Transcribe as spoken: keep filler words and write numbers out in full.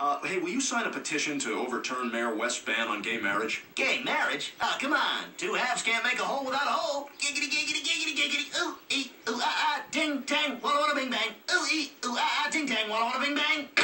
Uh, hey, will you sign a petition to overturn Mayor West's ban on gay marriage? Gay marriage? Ah, come on. Two halves can't make a hole without a hole. Giggity, giggity, giggity, giggity. Ooh, ee, ooh, ah, ah, ting, tang, walla, walla, bing, bang. Ooh, ee, ooh, ah, ah, ting, tang, walla, walla, bing, bang.